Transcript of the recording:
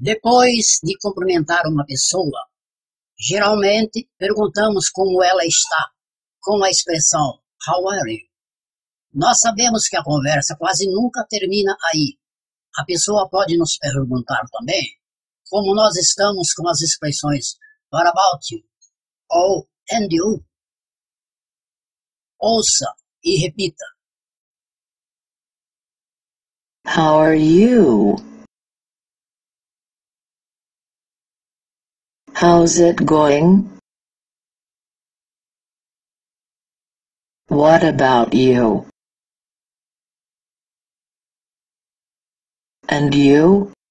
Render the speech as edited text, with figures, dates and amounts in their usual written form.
Depois de cumprimentar uma pessoa, geralmente perguntamos como ela está, com a expressão How are you? Nós sabemos que a conversa quase nunca termina aí. A pessoa pode nos perguntar também como nós estamos com as expressões What about you? Ou And you? Ouça e repita. How are you? How's it going? What about you? And you?